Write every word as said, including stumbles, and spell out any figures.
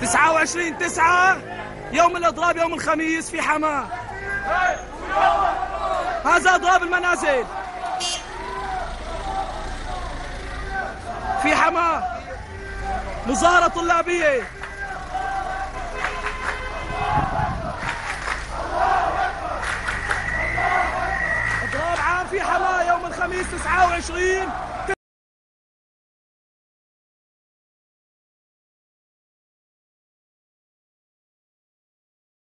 تسعة وعشرين تسعة يوم الإضراب يوم الخميس في حماة. هذا إضراب المنازل في حماة، مظاهرة طلابية. إضراب عام في حماة يوم الخميس تسعة وعشرين